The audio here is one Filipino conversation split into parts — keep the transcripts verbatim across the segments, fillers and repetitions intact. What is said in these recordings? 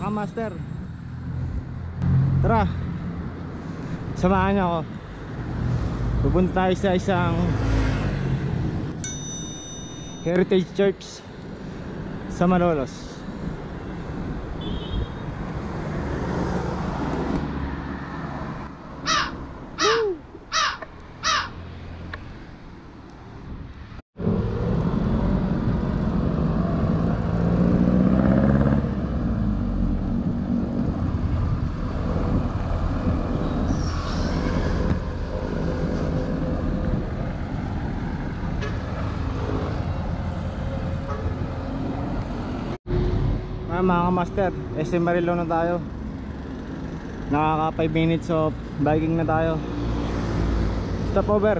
kamaster. Tara, samahan niyo ako. Pupunta tayo sa isang Heritage Church sa Malolos. Ah, mga master, S M Marilao na tayo. Nakaka five minutes of biking na tayo. Stop over.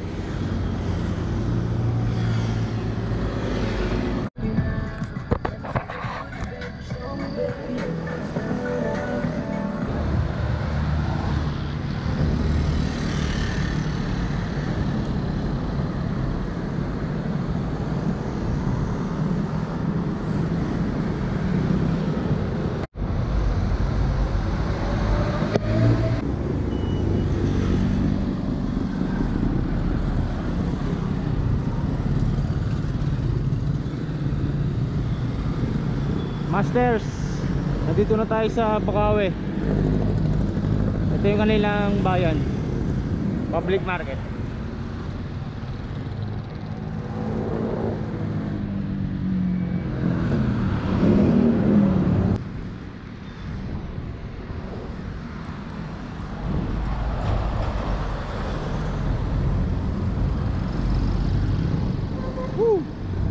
Masters, nandito na tayo sa Bocaue. Ito yung kanilang bayan, public market. Woo!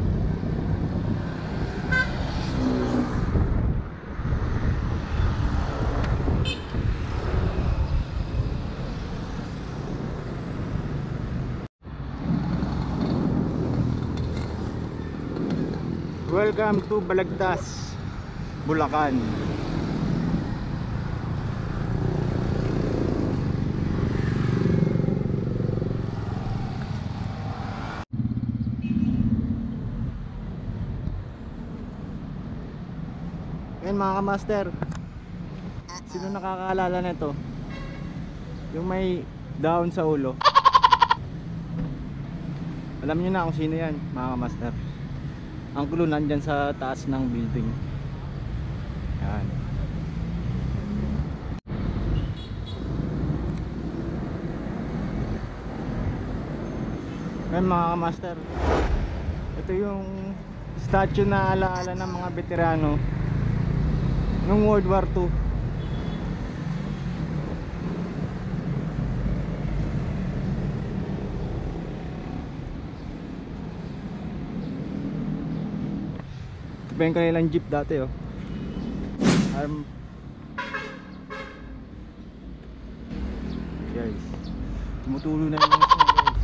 Welcome to Balagtas, Bulacan. Ngayon mga kamaster, sino nakakaalala nito? Yung may down sa ulo. Alam niyo na kung sino yan mga kamaster. Ang gulo nandyan sa taas ng building. Yan. Ngayon mga kamaster, ito yung statue na alaala ng mga veterano nung World War Two. Ito yung kanilang jeep dati oh. Arm. Guys, tumutulo na yung mga guys.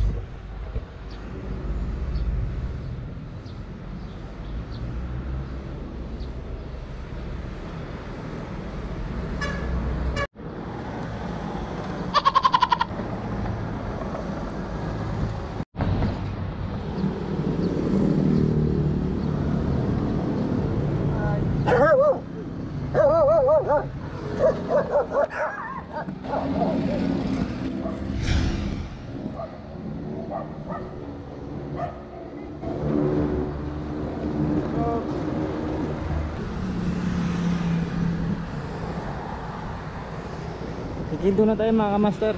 Ikinto na tayo mga kamaster.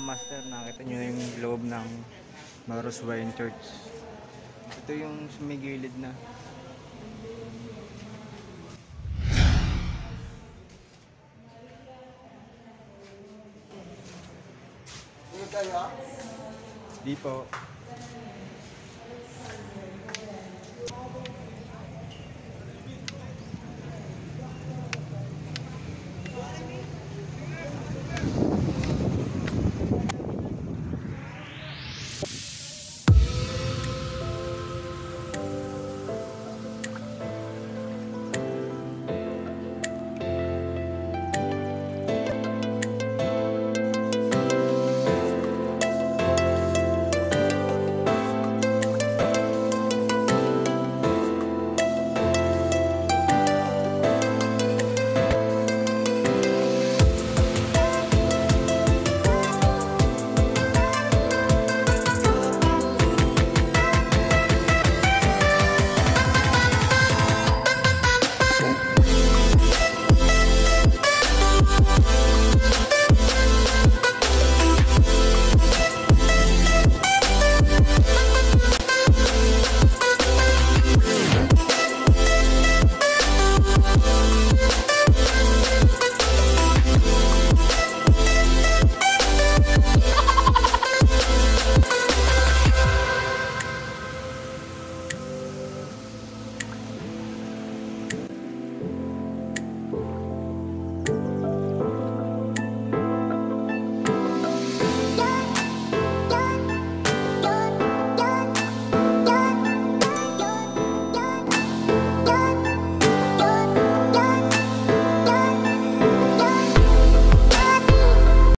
master, nakita nyo na yung loob ng Maros Wine Church. Ito yung sumigilid na. Di po.